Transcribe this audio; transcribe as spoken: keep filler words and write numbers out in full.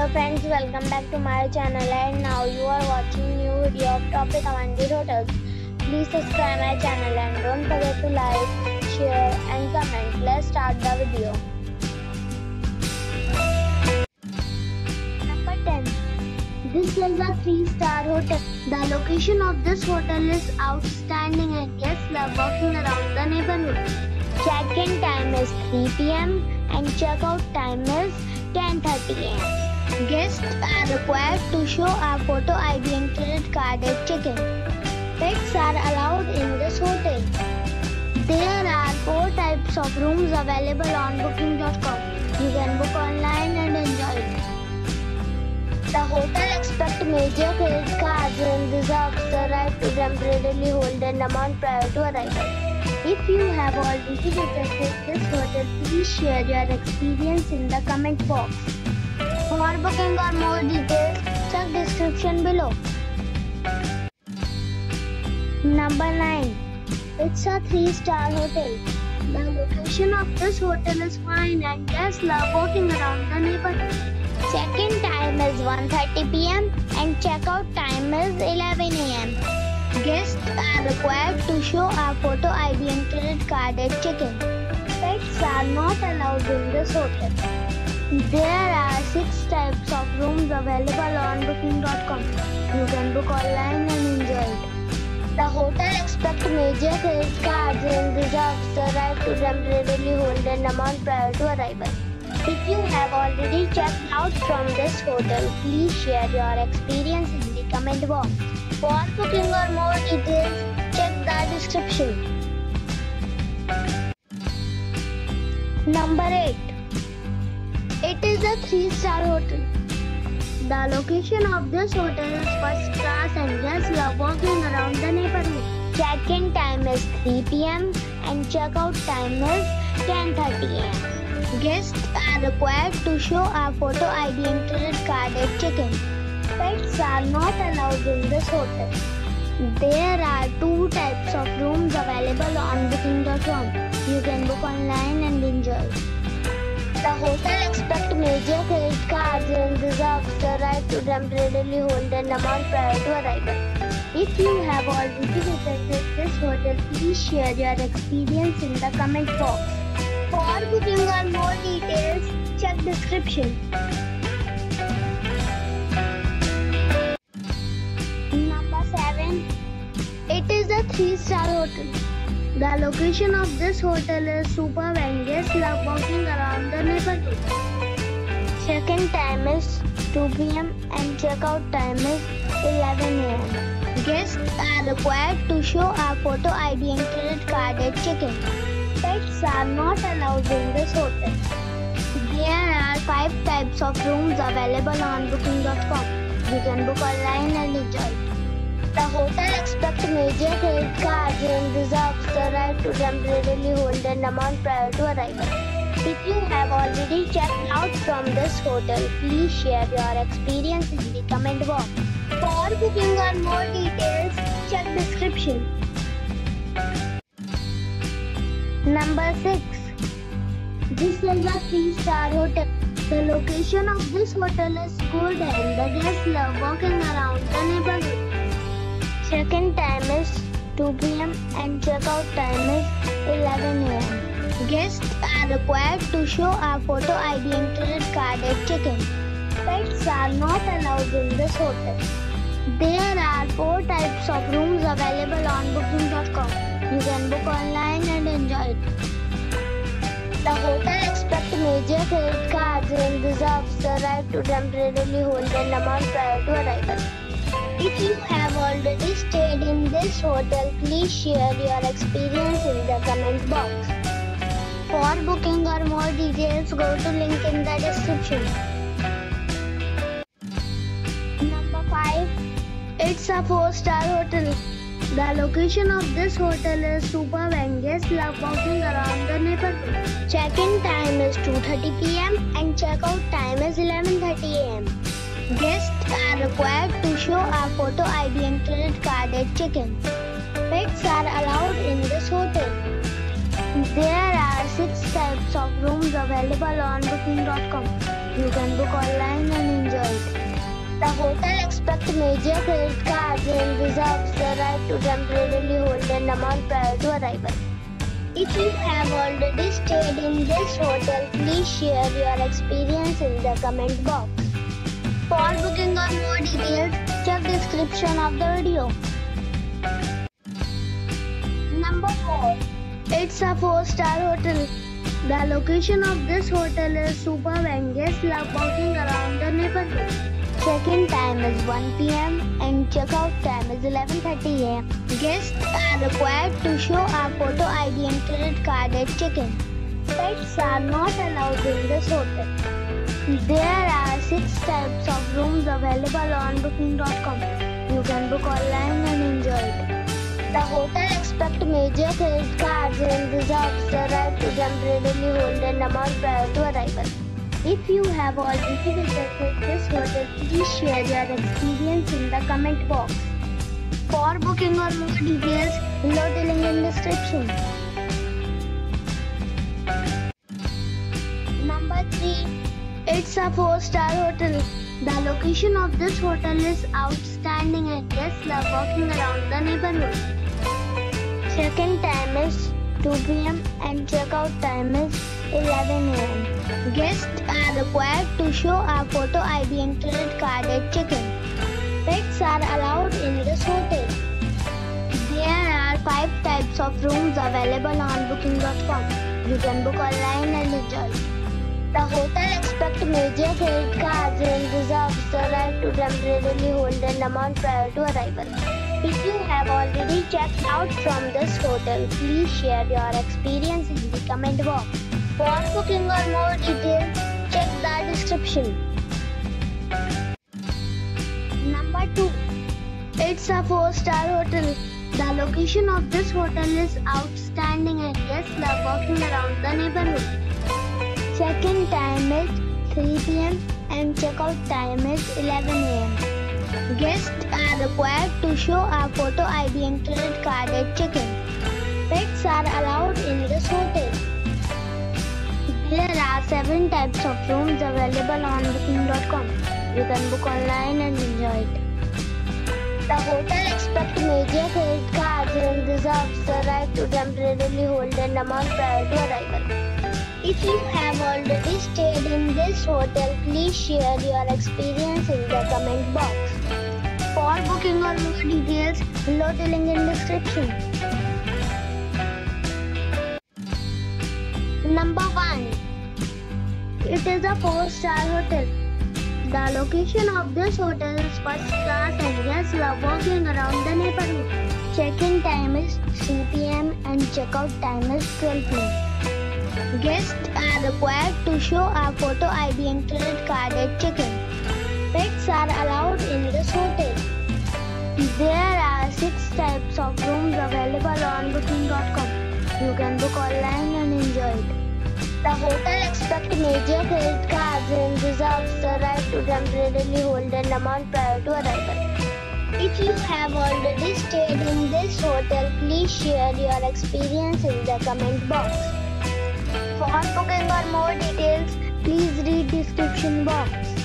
Hello friends, welcome back to my channel, and now you are watching new video of top recommended hotels. Please subscribe my channel and don't forget to like, share and comment. Let's start the video. Number ten. This is a three star hotel. The location of this hotel is outstanding and guests love walking around the neighborhood. Check-in time is three p m and check-out time is ten thirty a m Guests are required to show a photo I D and credit card at check-in. Pets are allowed in this hotel. There are four types of rooms available on booking dot com. You can book online and enjoy it. The hotel accepts major credit cards and reserves the right to temporarily hold an amount prior to arrival. If you have already visited this hotel, please share your experience in the comment box. For booking or more details, check description below. Number nine. It's a three star hotel. The location of this hotel is fine and guests love walking around the neighborhood. Check-in time is one thirty p m and check-out time is eleven a m Guests are required to show a photo I D and credit card at check-in. Pets are not allowed in this hotel. There are six types of rooms available on booking dot com. You can book online and enjoy it. The hotel accepts major credit cards and reserves the right to temporarily hold an amount prior to arrival. If you have already checked out from this hotel, please share your experience in the comment box. For booking or more details, check the description. Number eight. It is a three star hotel. The location of this hotel is first class and guests love walking around the neighborhood. Check-in time is three p m and check-out time is ten thirty a m Guests are required to show a photo I D and credit card at check-in. Pets are not allowed in this hotel. There are two types of rooms available on booking dot com. You can book online and enjoy it. The hotel accepts major credit cards and reserves the right to temporarily hold an amount prior to arrival. If you have already visited this hotel, please share your experience in the comment box. For booking or more details, check description. Number seven. It is a three star hotel. The location of this hotel is superb and guests love walking around the neighborhood. Check-in time is two p m and check-out time is eleven a m Guests are required to show a photo I D and credit card at check-in. Pets are not allowed in this hotel. There are five types of rooms available on booking dot com. You can book online and enjoy it. The hotel accepts major credit cards and reserves the right to temporarily hold an amount prior to arrival. If you have already checked out from this hotel, please share your experience in the comment box. For booking or more details, check description. Number six. This is a three star hotel. The location of this hotel is good and the guests love walking around the neighborhood. Check-in time is two p m and check-out time is eleven a m Guests are required to show a photo I D and credit card at check-in. Pets are not allowed in this hotel. There are four types of rooms available on booking dot com. You can book online and enjoy it. The hotel accepts major credit cards and reserves the right to temporarily hold an amount prior to arrival. If you have already stayed in this hotel, please share your experience in the comment box. For booking or more details, go to link in the description. Number five. It's a four star hotel. The location of this hotel is superb and guests love walking around the neighborhood. Check-in time is two thirty p m and check-out time is eleven thirty a m Guests are required to show a photo I D and credit card at check-in. Pets are allowed in this hotel. There are six types of rooms available on booking dot com. You can book online and enjoy it. The hotel expects major credit cards and reserves the right to temporarily hold an amount prior to arrival. If you have already stayed in this hotel, please share your experience in the comment box. For booking or more details, check the description of the video. Number four. It's a four-star hotel. The location of this hotel is superb and guests love walking around the neighborhood. Check-in time is one p m and check-out time is eleven thirty a m Guests are required to show a photo I D and credit card at check-in. Pets are not allowed in this hotel. There are six types of rooms available on booking dot com. You can book online and enjoy it. The hotel expects major credit cards and reserves the right to temporarily hold an amount prior to arrival. If you have already visited this hotel, please share your experience in the comment box. For booking or more details, below the link in description. Number three. It's a four-star hotel. The location of this hotel is outstanding and guests love walking around the neighborhood. Check-in time is two p m and check-out time is eleven a m Guests are required to show a photo I D and credit card at check-in. Pets are allowed in this hotel. There are five types of rooms available on booking dot com. You can book online and enjoy it. The hotel expects major credit cards and reserves the right to temporarily hold an amount prior to arrival. If you have already checked out from this hotel, please share your experience in the comment box. For booking or more details, check the description. Number two. It's a four-star hotel. The location of this hotel is outstanding and guests love walking around the neighborhood. Check-in time is three p m and check-out time is eleven a m Guests are required to show a photo I D and credit card at check-in. Pets are allowed in this hotel. There are seven types of rooms available on booking dot com. You can book online and enjoy it. The hotel expects major credit cards and reserves the right to temporarily hold an amount prior to arrival. If you have already stayed in this hotel, please share your experience in the comment box. For booking or more details, below the link in description. Number one. It is a four-star hotel. The location of this hotel is first class and guests love walking around the neighborhood. Check-in time is three p m and check-out time is twelve p m Guests are required to show a photo I D and credit card at check-in. Pets are allowed in this hotel. There are six types of rooms available on booking dot com. You can book online and enjoy it. The hotel expects major credit cards and reserves the right to temporarily hold an amount prior to arrival. If you have already stayed in this hotel, please share your experience in the comment box. For booking or more details, please read description box.